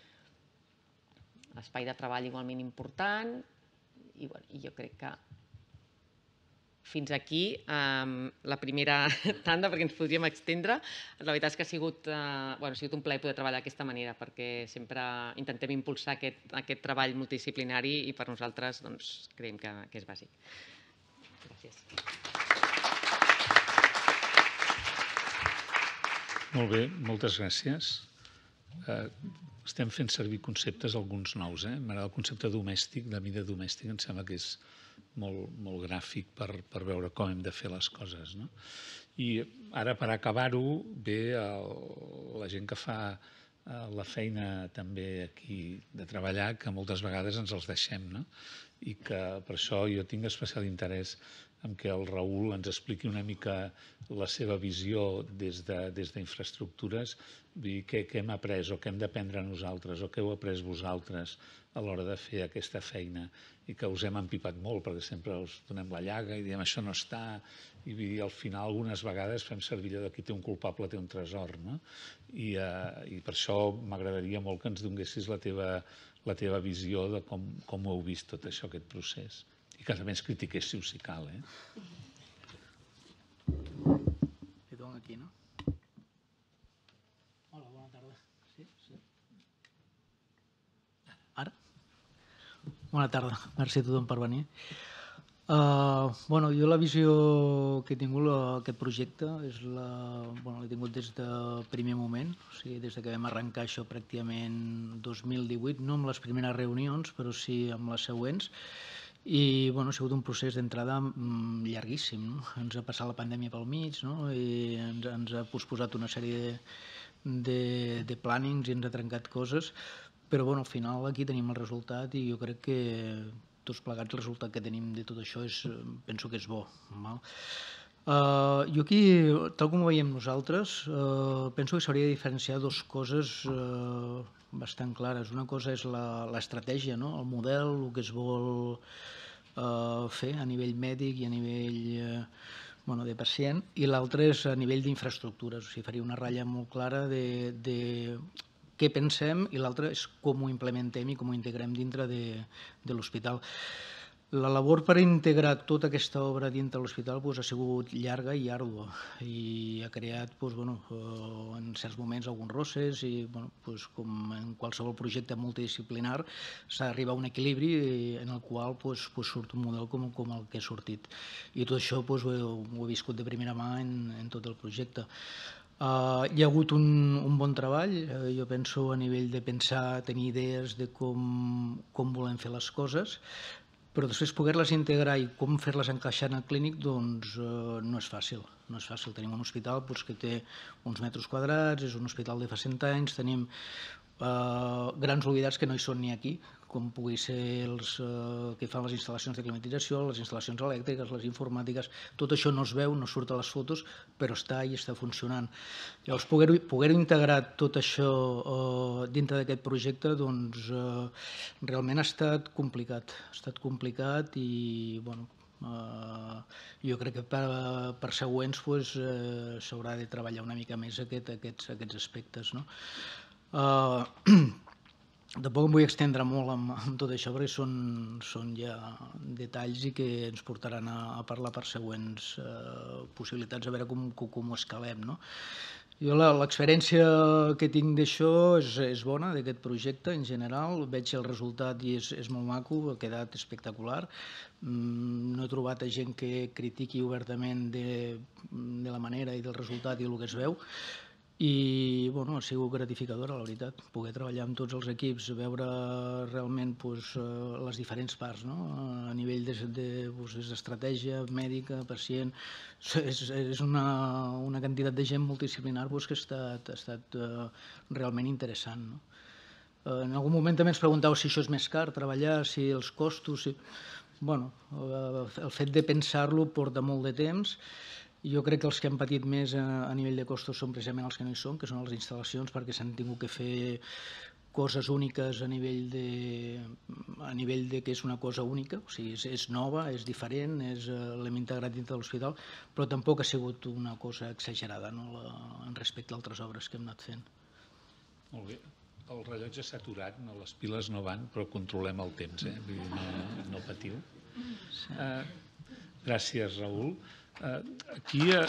Espai de treball igualment important, i jo crec que fins aquí la primera tanda, perquè ens podríem extendre. La veritat és que ha sigut un plaer poder treballar d'aquesta manera, perquè sempre intentem impulsar aquest treball multidisciplinari i per nosaltres creiem que és bàsic. Gràcies. Molt bé, moltes gràcies. Estem fent servir conceptes, alguns nous. M'agrada el concepte domèstic, de mida domèstica, em sembla que és molt gràfic per veure com hem de fer les coses. I ara, per acabar-ho, ve la gent que fa la feina també aquí de treballar, que moltes vegades ens els deixem. I que per això jo tinc especial interès en què el Raül ens expliqui una mica la seva visió des d'infraestructures, què hem après o què hem d'aprendre nosaltres o què heu après vosaltres a l'hora de fer aquesta feina i que us hem empipat molt perquè sempre us donem la llaga i diem això no està i al final algunes vegades fem servir allò de qui té un culpable té un tresor i per això m'agradaria molt que ens donessis la teva visió de com ho heu vist tot això, aquest procés. I que també ens critiquéssiu si cal. Li dono aquí, no? Hola, bona tarda. Sí? Sí. Ara? Bona tarda. Merci a tothom per venir. Bueno, jo la visió que he tingut d'aquest projecte és la... Bueno, l'he tingut des del primer moment, o sigui, des que vam arrencar això pràcticament dos mil divuit, no amb les primeres reunions, però sí amb les següents. I ha sigut un procés d'entrada llarguíssim. Ens ha passat la pandèmia pel mig i ens ha posposat una sèrie de plànings i ens ha trencat coses, però al final aquí tenim el resultat i jo crec que tots plegats el resultat que tenim de tot això penso que és bo. Jo aquí, tal com ho veiem nosaltres, penso que s'hauria de diferenciar dues coses bastant clares. Una cosa és l'estratègia, el model, el que es vol fer a nivell mèdic i a nivell de pacient, i l'altra és a nivell d'infraestructures. O sigui, faria una ratlla molt clara de què pensem i l'altra és com ho implementem i com ho integrem dintre de l'hospital. La labor per integrar tota aquesta obra dintre l'hospital ha sigut llarga i àrdua i ha creat en certs moments alguns rosses i com en qualsevol projecte multidisciplinar s'ha d'arribar a un equilibri en el qual surt un model com el que ha sortit. I tot això ho he viscut de primera mà en tot el projecte. Hi ha hagut un bon treball, jo penso a nivell de pensar, tenir idees de com volem fer les coses, però després poder-les integrar i com fer-les encaixar en el clínic doncs no és fàcil. No és fàcil. Tenim un hospital que té uns metres quadrats, és un hospital de fa cent anys, tenim grans oblidats que no hi són ni aquí, com pugui ser els que fan les instal·lacions de climatització, les instal·lacions elèctriques, les informàtiques, tot això no es veu, no surt a les fotos, però està i està funcionant. Llavors, poder-ho integrar tot això dintre d'aquest projecte, doncs, realment ha estat complicat. Ha estat complicat i, bueno, jo crec que per següents s'haurà de treballar una mica més aquests aspectes, no? Tampoc em vull extendre molt amb, amb tot això perquè són, són ja detalls i que ens portaran a, a parlar per següents eh, possibilitats, a veure com, com, com ho escalem, no? Jo l'experiència que tinc d'això és, és bona, d'aquest projecte en general. Veig el resultat i és, és molt maco, ha quedat espectacular. Mm, no he trobat a gent que critiqui obertament de, de la manera i del resultat i el que es veu. I bueno, ha sigut gratificadora, la veritat, poder treballar amb tots els equips, veure realment doncs, les diferents parts, no? A nivell d'estratègia, doncs, mèdica, pacient, és, és una, una quantitat de gent multidisciplinar doncs, que ha estat, ha estat uh, realment interessant. No? Uh, en algun moment també ens preguntàveu si això és més car, treballar, si els costos... Si... Bueno, uh, el fet de pensar-lo porta molt de temps. Jo crec que els que han patit més a nivell de costos són precisament els que no hi són, que són les instal·lacions, perquè s'han tingut que fer coses úniques a nivell de, a nivell de que és una cosa única, o sigui, és, és nova, és diferent, és, l'hem integrat dintre de l'hospital, però tampoc ha sigut una cosa exagerada, no, la, en respecte a altres obres que hem anat fent. Molt bé. El rellotge s'ha aturat, no, les piles no van, però controlem el temps, eh? Vull dir, no, no patiu. Sí. Uh, gràcies, Raül. Uh, aquí... Uh...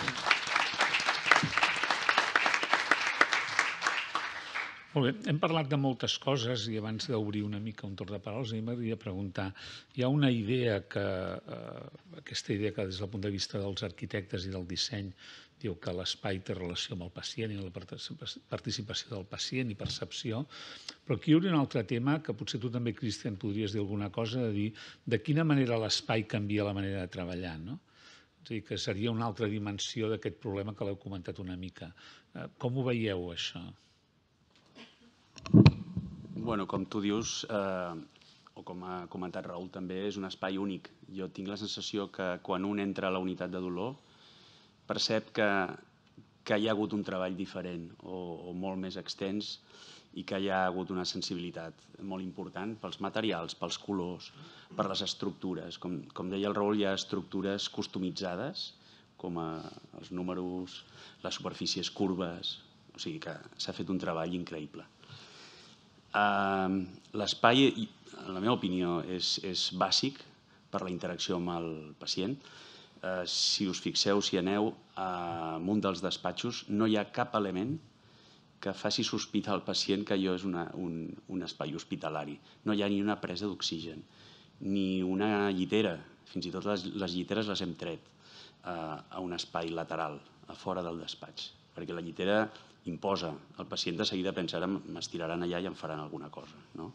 Molt bé, hem parlat de moltes coses i abans d'obrir una mica un torn de paraules m'agradaria preguntar, hi ha una idea que, uh, aquesta idea que des del punt de vista dels arquitectes i del disseny diu que l'espai té relació amb el pacient i la participació del pacient i percepció, però aquí hi hauria un altre tema que potser tu també, Cristian, podries dir alguna cosa, de dir de quina manera l'espai canvia la manera de treballar, no? És a dir, que seria una altra dimensió d'aquest problema que l'heu comentat una mica. Com ho veieu, això? Bueno, com tu dius, eh, o com ha comentat Raül també, és un espai únic. Jo tinc la sensació que quan un entra a la unitat de dolor percep que, que hi ha hagut un treball diferent o, o molt més extens i que hi ha hagut una sensibilitat molt important pels materials, pels colors, per les estructures. Com, com deia el Raül, hi ha estructures customitzades, com a, els números, les superfícies curves, o sigui que s'ha fet un treball increïble. Uh, L'espai, en la meva opinió, és, és bàsic per la interacció amb el pacient. Uh, si us fixeu, si aneu a un dels despatxos, no hi ha cap element que faci sospitar al pacient que allò és una, un, un espai hospitalari. No hi ha ni una presa d'oxigen, ni una llitera. Fins i tot les, les lliteres les hem tret uh, a un espai lateral, a fora del despatx, perquè la llitera imposa. El pacient de seguida pensa ara m'estiraran allà i em faran alguna cosa. No?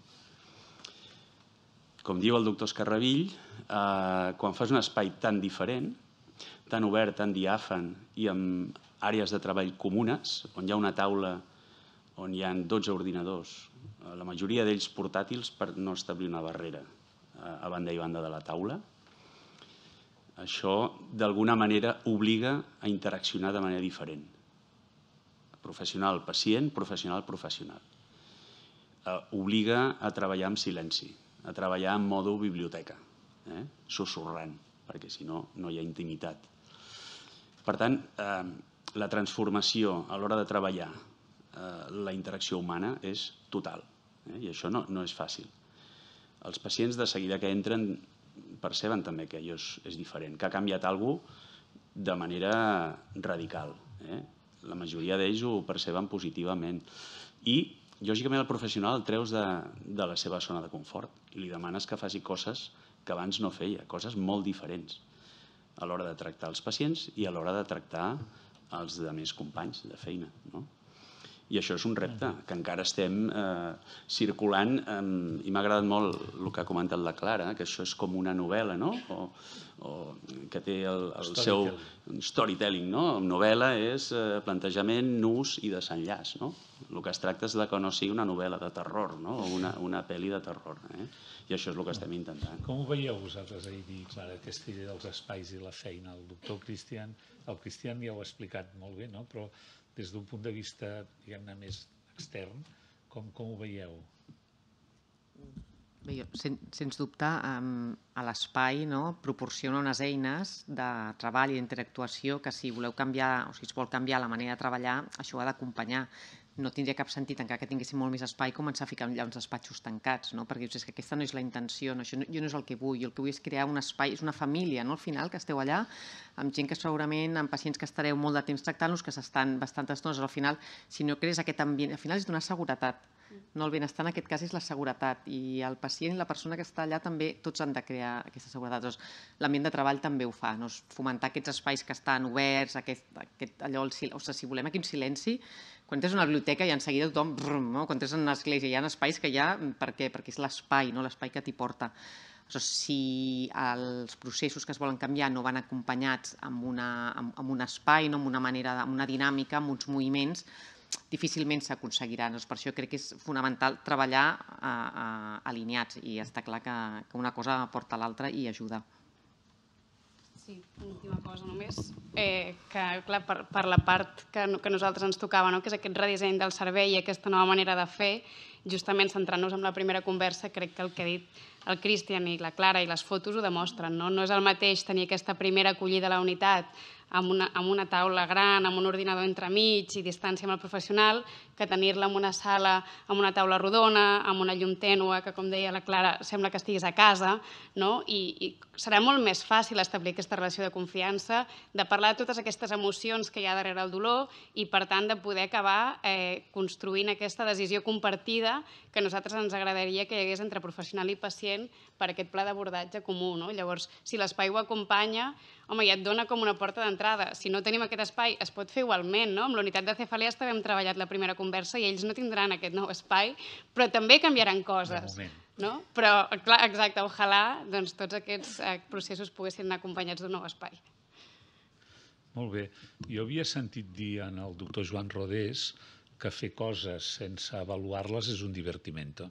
Com diu el doctor Escarravill, eh, quan fas un espai tan diferent, tan obert, tan diàfan i amb àrees de treball comunes, on hi ha una taula on hi ha dotze ordinadors, la majoria d'ells portàtils per no establir una barrera a banda i banda de la taula, això d'alguna manera obliga a interaccionar de manera diferent. Professional-pacient, professional-professional. Obliga a treballar amb silenci, a treballar en modo biblioteca, eh? sussurrant, perquè si no, no hi ha intimitat. Per tant, eh, la transformació a l'hora de treballar, eh, la interacció humana és total, eh? I això no, no és fàcil. Els pacients de seguida que entren perceben també que allò és, és diferent, que ha canviat alguna cosa de manera radical. Eh? La majoria d'ells ho perceben positivament. I, lògicament, el professional el treus de, de la seva zona de confort i li demanes que faci coses que abans no feia, coses molt diferents a l'hora de tractar els pacients i a l'hora de tractar els altres companys de feina. No? I això és un repte, que encara estem eh, circulant, eh, i m'ha agradat molt el que ha comentat la Clara, que això és com una novel·la, no? o, o que té el, el seu storytelling. No? Novel·la és eh, plantejament, nus i desenllaç. No? El que es tracta és de que no sigui una novel·la de terror, no? o una, una pel·li de terror. Eh? I això és el que estem intentant. Com ho veieu vosaltres ahir, Clara, aquesta idea dels espais i la feina? El doctor Cristian, el Cristian ja ho ha explicat molt bé, no? Però des d'un punt de vista, diguem-ne, més extern, com, com ho veieu? Bé, jo, sen, sens dubte, um, a l'espai no, proporciona unes eines de treball i d'interactuació que si voleu canviar, o si es vol canviar la manera de treballar, això ho ha d'acompanyar. no tindria cap sentit, encara que tinguéssim molt més espai, començar a ficar allà uns despatxos tancats, no? Perquè dius, és que aquesta no és la intenció, no? Això no, jo no és el que vull, jo el que vull és crear un espai, és una família, no? Al final, que esteu allà, amb gent que segurament, amb pacients que estareu molt de temps tractant-los, que s'estan bastantes estones, al final, si no crees aquest ambient, al final és donar seguretat, no? El benestar en aquest cas és la seguretat, i el pacient i la persona que està allà també, tots han de crear aquesta seguretat. Doncs l'ambient de treball també ho fa, no? Fomentar aquests espais que estan oberts, aquest, aquest, allò, el, o sigui, si volem aquí un silenci, quan entres a una biblioteca ja en seguida tothom, brum, no? Quan entres en una església hi ha espais que hi ha, per què? Perquè és l'espai, no? L'espai que t'hi porta. Aleshores, si els processos que es volen canviar no van acompanyats amb, una, amb, amb un espai, no? Amb una manera, amb una dinàmica, amb uns moviments, difícilment s'aconseguiran. Per això crec que és fonamental treballar a, a, alineats i està clar que, que una cosa porta a l'altra i ajuda. Sí, última cosa només, eh, que clar, per, per la part que, que nosaltres ens tocava, no? Que és aquest redisseny del servei i aquesta nova manera de fer, justament centrant-nos en la primera conversa, crec que el que ha dit el Cristian i la Clara i les fotos ho demostren. No, no és el mateix tenir aquesta primera acollida a la unitat amb una, amb una taula gran, amb un ordinador entremig i distància amb el professional, que tenir-la en una sala amb una taula rodona, amb una llum tènue, que com deia la Clara, sembla que estiguis a casa, no? I, i serà molt més fàcil establir aquesta relació de confiança, de parlar de totes aquestes emocions que hi ha darrere el dolor i, per tant, de poder acabar eh, construint aquesta decisió compartida que a nosaltres ens agradaria que hi hagués entre professional i pacient per aquest pla d'abordatge comú, no? Llavors, si l'espai ho acompanya, home, ja et dona com una porta d'entrada. Si no tenim aquest espai, es pot fer igualment, no? Amb la unitat de cefalees també hem treballat la primera conversa i ells no tindran aquest nou espai, però també canviaran coses. No? Però, clar, exacte, ojalà doncs, tots aquests eh, processos poguessin anar acompanyats d'un nou espai. Molt bé. Jo havia sentit dir en el doctor Joan Rodés que fer coses sense avaluar-les és un divertimento.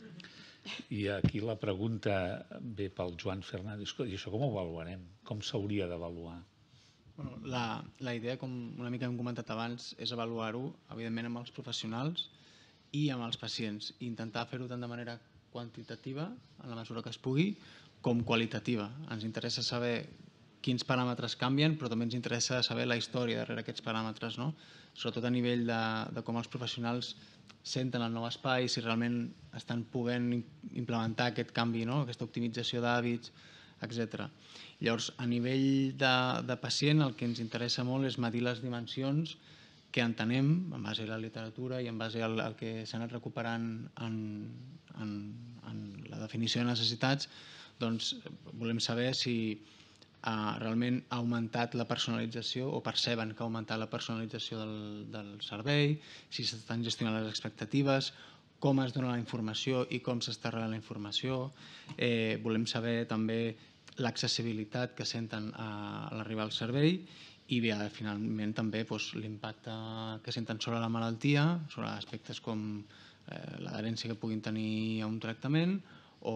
I aquí la pregunta ve pel Joan Fernández. I això com ho avaluarem? Com s'hauria d'avaluar? Bueno, la, la idea, com una mica hem comentat abans, és avaluar-ho, evidentment, amb els professionals i amb els pacients. I intentar fer-ho tant de manera quantitativa, en la mesura que es pugui, com qualitativa. Ens interessa saber quins paràmetres canvien, però també ens interessa saber la història darrere aquests paràmetres, no? Sobretot a nivell de, de com els professionals senten el nou espai, si realment estan podent implementar aquest canvi, no? Aquesta optimització d'hàbits, etcètera. Llavors, a nivell de, de pacient, el que ens interessa molt és medir les dimensions que entenem, en base a la literatura i en base al, al que s'ha anat recuperant en, en, en la definició de necessitats, doncs volem saber si Uh, realment ha augmentat la personalització o perceben que ha augmentat la personalització del, del servei, si s'estan gestionant les expectatives, com es dona la informació i com s'està rebent la informació. Eh, volem saber també l'accessibilitat que senten a, a l'arribar al servei i bé, finalment també doncs, l'impacte que senten sobre la malaltia, sobre aspectes com eh, l'adherència que puguin tenir a un tractament o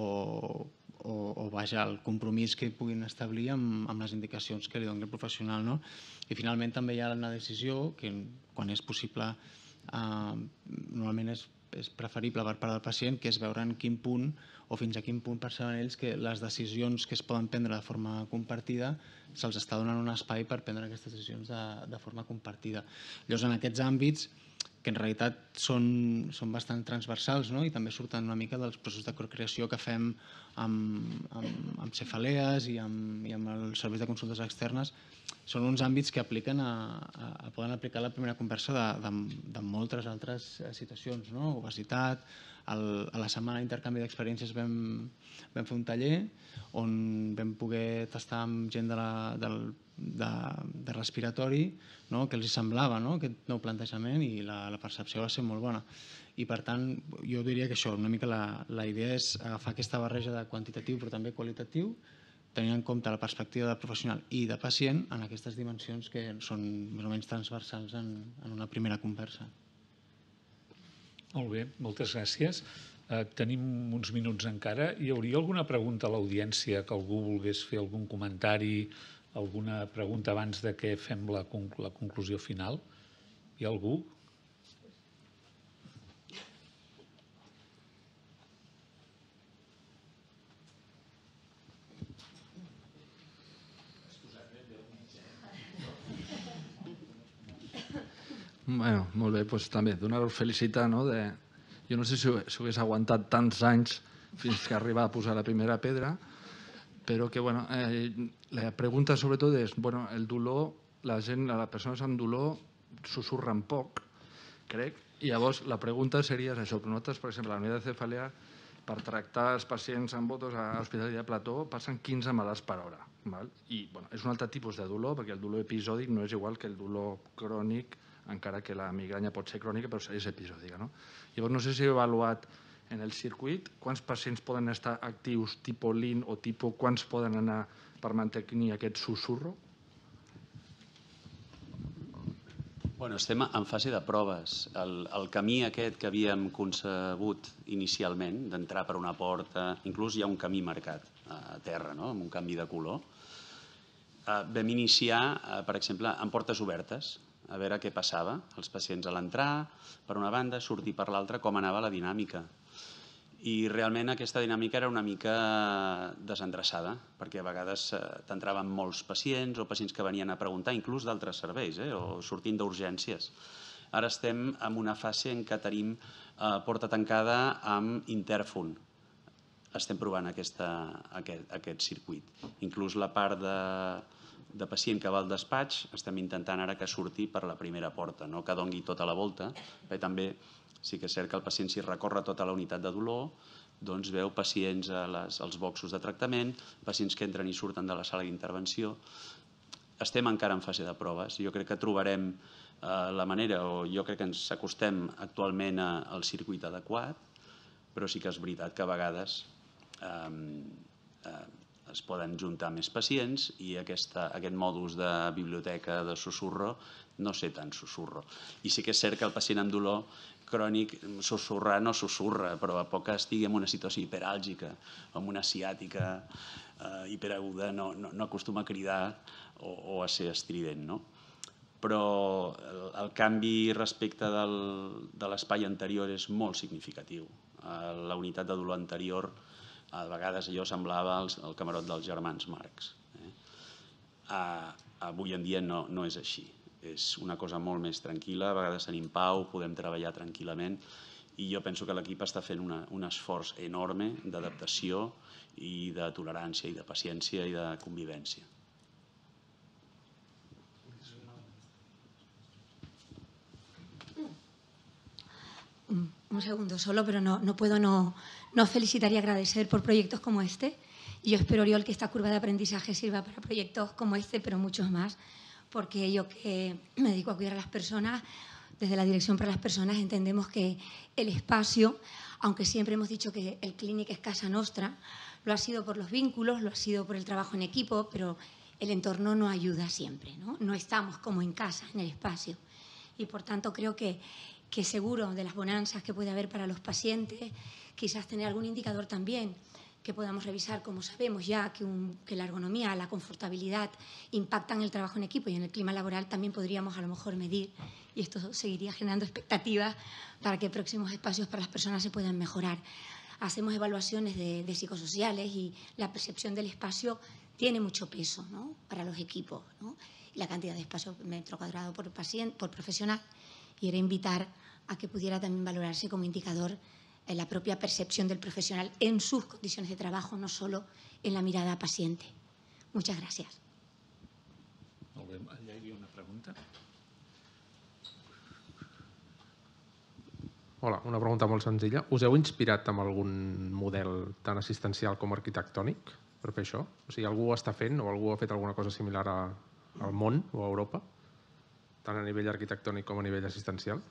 o, o vaja, el compromís que puguin establir amb, amb les indicacions que li doni el professional, no? I finalment també hi ha una decisió que quan és possible eh, normalment és, és preferible per part del pacient, que és veure en quin punt o fins a quin punt perceben ells que les decisions que es poden prendre de forma compartida se'ls està donant un espai per prendre aquestes decisions de, de forma compartida. Llavors, en aquests àmbits, que en realitat són, són bastant transversals, no? I també surten una mica dels processos de procreació que fem amb, amb, amb cefalees i amb, i amb els serveis de consultes externes. Són uns àmbits que apliquen a, a, a poden aplicar la primera conversa de, de, de moltes altres situacions, no? Obesitat. El, a la setmana d'intercanvi d'experiències vam, vam fer un taller on vam poder tastar amb gent de, la, del, de, de respiratori, no? Que els semblava, no? Aquest nou plantejament, i la, la percepció va ser molt bona. I per tant, jo diria que això, una mica la, la idea és agafar aquesta barreja de quantitatiu però també qualitatiu, tenint en compte la perspectiva de professional i de pacient en aquestes dimensions que són més o menys transversals en, en una primera conversa. Molt bé, moltes gràcies. Eh, tenim uns minuts encara. Hi hauria alguna pregunta a l'audiència que algú volgués fer algun comentari, alguna pregunta abans de que fem la, la conclusió final? Hi ha algú? Bueno, molt bé, doncs també donar-vos felicitar, no? De... Jo no sé si ho, si ho hagués aguantat tants anys fins que arribar a posar la primera pedra, però que, bueno, eh, la pregunta sobretot és, bueno, el dolor, la gent, les persones amb dolor susurren poc, crec, i llavors la pregunta seria això, però nosaltres, per exemple, a la unitat de cefalea, per tractar els pacients amb botos a l'Hospital de Plató passen quinze malalts per hora. Val? I bueno, és un altre tipus de dolor, perquè el dolor episòdic no és igual que el dolor crònic, encara que la migranya pot ser crònica, però és episòdica. No? Llavors, no sé si he avaluat en el circuit quants pacients poden estar actius tipus Lean o tipus quants poden anar per mantenir aquest susurro. Bueno, estem en fase de proves. El, el camí aquest que havíem concebut inicialment, d'entrar per una porta, inclús hi ha un camí marcat a terra, no? Amb un canvi de color. Eh, vam iniciar, eh, per exemple, amb portes obertes, a veure què passava. Els pacients a l'entrar, per una banda, sortir per l'altra, com anava la dinàmica. I realment aquesta dinàmica era una mica desendreçada, perquè a vegades t'entraven molts pacients o pacients que venien a preguntar, inclús d'altres serveis, eh, o sortint d'urgències. Ara estem en una fase en què tenim eh, porta tancada amb intèrfon. Estem provant aquesta, aquest, aquest circuit. Inclús la part de, de pacient que va al despatx, estem intentant ara que surti per la primera porta, no que dongui tota la volta, perquè també sí que és cert que el pacient, si recorre tota la unitat de dolor, doncs veu pacients a les, als boxos de tractament, pacients que entren i surten de la sala d'intervenció. Estem encara en fase de proves. Jo crec que trobarem eh, la manera, o jo crec que ens acostem actualment a, al circuit adequat, però sí que és veritat que a vegades eh, eh, es poden juntar més pacients i aquesta, aquest modus de biblioteca de susurro no sé tant susurro. I sí que és cert que el pacient amb dolor crònic susurrar no susurra, però a poc que estigui en una situació hiperàlgica o en una ciàtica eh, hiperaguda no, no, no acostuma a cridar o, o a ser estrident. No? Però el, el canvi respecte del, de l'espai anterior és molt significatiu. Eh, la unitat de dolor anterior, a vegades allò semblava el, el camarot dels germans Marx. Eh? Eh, avui en dia no, no és així. És una cosa molt més tranquil·la, a vegades tenim pau, podem treballar tranquil·lament i jo penso que l'equip està fent una, un esforç enorme d'adaptació i de tolerància i de paciència i de convivència. Un segundo solo, pero no, no puedo no, no felicitar y agradecer por proyectos como este. Y yo espero, Oriol, que esta curva de aprendizaje sirva para proyectos como este, pero muchos más, porque yo que me dedico a cuidar a las personas, desde la Dirección para las Personas entendemos que el espacio, aunque siempre hemos dicho que el clínic es casa nostra, lo ha sido por los vínculos, lo ha sido por el trabajo en equipo, pero el entorno no ayuda siempre, ¿no? No estamos como en casa, en el espacio. Y por tanto creo que, que seguro de las bonanzas que puede haber para los pacientes, quizás tener algún indicador también que podamos revisar, como sabemos ya que, un, que la ergonomía, la confortabilidad impactan en el trabajo en equipo y en el clima laboral, también podríamos a lo mejor medir, y esto seguiría generando expectativas para que próximos espacios para las personas se puedan mejorar. Hacemos evaluaciones de, de psicosociales y la percepción del espacio tiene mucho peso, ¿no?, para los equipos, ¿no?, y la cantidad de espacio metro cuadrado por paciente, por profesional, y era invitar a que pudiera también valorarse como indicador en la propia percepción del profesional en sus condiciones de trabajo, no solo en la mirada paciente. Muchas gracias. Molt bé, allà hi havia una pregunta. Hola, una pregunta molt senzilla. Us heu inspirat en algun model tant assistencial com arquitectònic per fer això? O sigui, algú ho està fent o algú ha fet alguna cosa similar a, al món o a Europa? Tant a nivell arquitectònic com a nivell assistencial?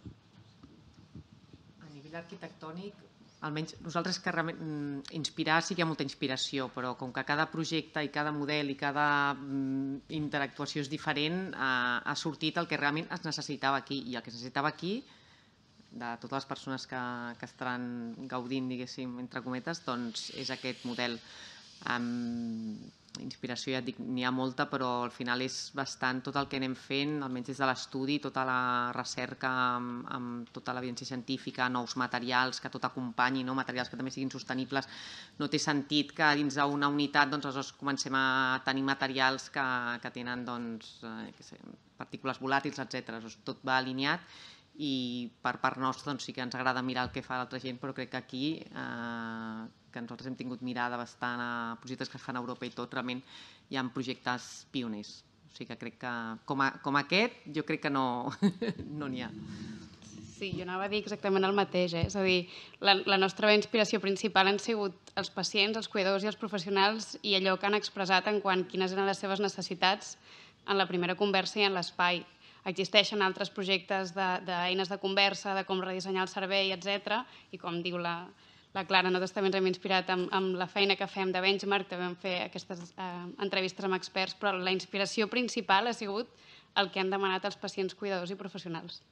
A nivell arquitectònic, almenys nosaltres que realment inspirar sí que hi ha molta inspiració, però com que cada projecte i cada model i cada interactuació és diferent, ha sortit el que realment es necessitava aquí. I el que es necessitava aquí, de totes les persones que, que estaran gaudint, diguéssim, entre cometes, doncs és aquest model. Um, inspiració, ja et dic, n'hi ha molta, però al final és bastant tot el que anem fent, almenys des de l'estudi, tota la recerca amb, amb tota l'evidència científica, nous materials, que tot acompanyi, no? Materials que també siguin sostenibles. No té sentit que dins d'una unitat doncs, aleshores comencem a tenir materials que, que tenen doncs, eh, que sé, partícules volàtils, etcètera. Tot va alineat i per part nostra doncs, sí que ens agrada mirar el que fa l'altra gent, però crec que aquí eh, que nosaltres hem tingut mirada bastant a projectes que es fan a Europa i tot, realment hi ha projectes pioners. O sigui que crec que, com, a, com aquest, jo crec que no no n'hi ha. Sí, jo anava a dir exactament el mateix, eh? És a dir, la, la nostra inspiració principal han sigut els pacients, els cuidadors i els professionals i allò que han expressat en quant quines eren les seves necessitats en la primera conversa i en l'espai. Existeixen altres projectes d'eines de, de conversa, de com redissenyar el servei, etcètera. I com diu la, la Clara, nosaltres també ens hem inspirat amb, amb la feina que fem de benchmark, també vam fer aquestes eh, entrevistes amb experts, però la inspiració principal ha sigut el que han demanat els pacients, cuidadors i professionals.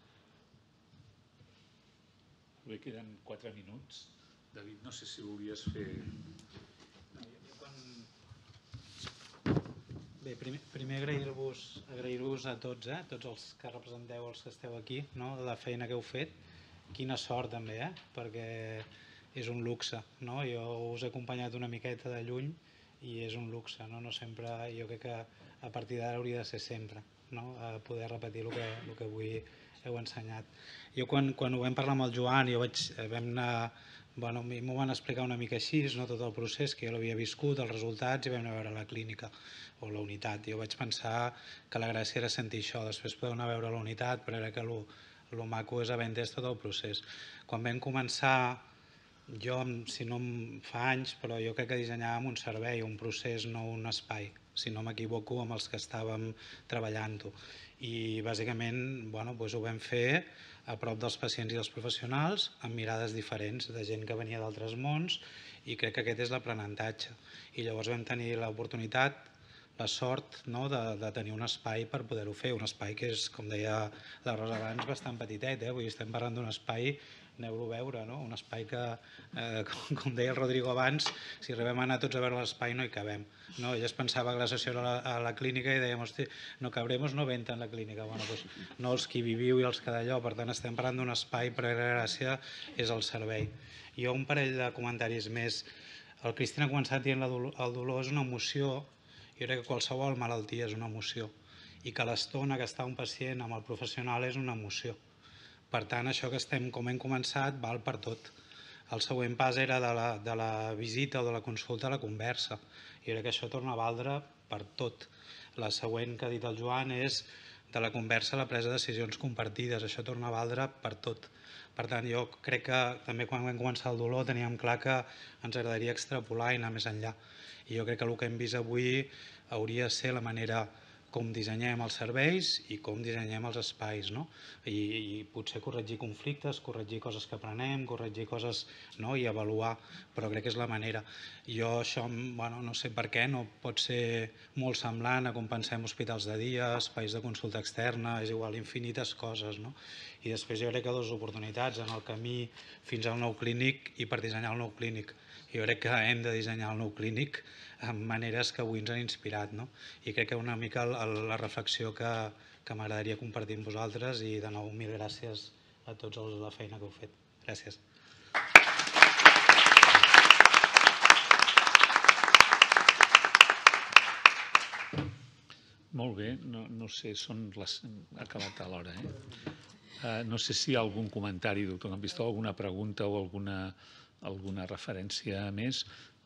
Bé, queden quatre minuts. David, no sé si volies fer... Bé, primer, primer agrair-vos agrair-vos a tots, eh? Tots els que representeu, els que esteu aquí, no? La feina que heu fet. Quina sort també, eh? Perquè és un luxe, no? Jo us he acompanyat una miqueta de lluny i és un luxe, no? No sempre, jo crec que a partir d'ara hauria de ser sempre, no? A poder repetir el que, el que avui heu ensenyat. Jo quan, quan ho vam parlar amb el Joan, jo vaig, vam anar, bueno, m'ho van explicar una mica així, no? Tot el procés, que jo l'havia viscut, els resultats, i vam anar a veure la clínica o la unitat. Jo vaig pensar que la gràcia era sentir això, després podeu anar a veure la unitat, però era que el, el maco és haver entès tot el procés. Quan vam començar, jo, si no fa anys, però jo crec que dissenyàvem un servei, un procés, no un espai, si no m'equivoco, amb els que estàvem treballant-ho. I bàsicament, bueno, doncs ho vam fer a prop dels pacients i dels professionals, amb mirades diferents, de gent que venia d'altres mons, i crec que aquest és l'aprenentatge. I llavors vam tenir l'oportunitat, la sort, no, de, de tenir un espai per poder-ho fer, un espai que és, com deia la Rosa abans, bastant petitet, eh? Vull dir, estem parlant d'un espai, aneu-lo a veure, no? Un espai que, eh, com, com deia el Rodrigo abans, si arribem a anar tots a veure l'espai no hi cabem. No? Ell es pensava que la sessió era a la, a la clínica i dèiem, hosti, no cabremos, no venta en la clínica. Bueno, doncs, no els que hi viviu i els que d'allò, per tant estem parlant d'un espai, però la gràcia és el servei. Jo un parell de comentaris més. El Cristian ha començat dient que el dolor és una emoció. Jo crec que qualsevol malaltia és una emoció i que l'estona que està un pacient amb el professional és una emoció. Per tant, això que estem, com hem començat, val per tot. El següent pas era de la, de la visita o de la consulta a la conversa. Jo crec que això torna a valdre per tot. La següent que ha dit el Joan és de la conversa a la presa de decisions compartides. Això torna a valdre per tot. Per tant, jo crec que també quan vam començar el dolor teníem clar que ens agradaria extrapolar i anar més enllà. I jo crec que el que hem vist avui hauria de ser la manera com dissenyem els serveis i com dissenyem els espais, no? I, i potser corregir conflictes, corregir coses que aprenem, corregir coses, no? I avaluar, però crec que és la manera. Jo això, bueno, no sé per què, no pot ser molt semblant a com pensem hospitals de dia, espais de consulta externa, és igual, infinites coses, no? I després jo crec que dues oportunitats en el camí fins al nou clínic i per dissenyar el nou clínic. Jo crec que hem de dissenyar el nou clínic amb maneres que avui ens han inspirat, no? I crec que una mica la reflexió que, que m'agradaria compartir amb vosaltres i de nou mil gràcies a tots els la feina que heu fet. Gràcies. Molt bé, no, no sé, són les... ha acabat a l'hora, eh? Uh, no sé si hi ha algun comentari, doctor Campistol, alguna pregunta o alguna, alguna referència més.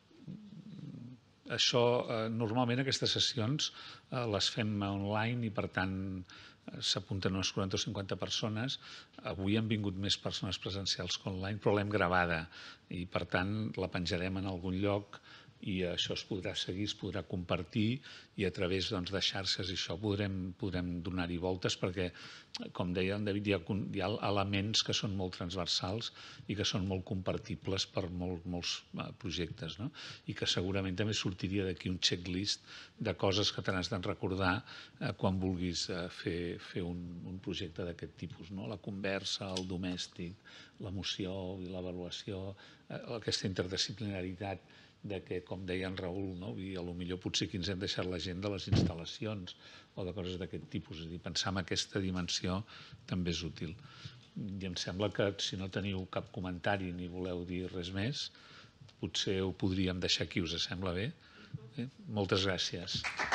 Això, eh, normalment aquestes sessions eh, les fem online i per tant s'apunten unes quaranta o cinquanta persones. Avui han vingut més persones presencials que online, però l'hem gravada i per tant la penjarem en algun lloc i això es podrà seguir, es podrà compartir i a través doncs, de xarxes i això podrem, podrem donar-hi voltes perquè, com deia en David, hi ha, hi ha elements que són molt transversals i que són molt compartibles per molt, molts uh, projectes, no? I que segurament també sortiria d'aquí un checklist de coses que te n'has de recordar uh, quan vulguis uh, fer, fer un, un projecte d'aquest tipus, no? La conversa, el domèstic, l'emoció i l'avaluació, uh, aquesta interdisciplinaritat de que, com deia en Raül, no? I potser potser aquí ens hem deixat la gent de les instal·lacions o de coses d'aquest tipus. És a dir, pensar en aquesta dimensió també és útil. I em sembla que, si no teniu cap comentari ni voleu dir res més, potser ho podríem deixar aquí, us sembla bé? Eh? Moltes gràcies.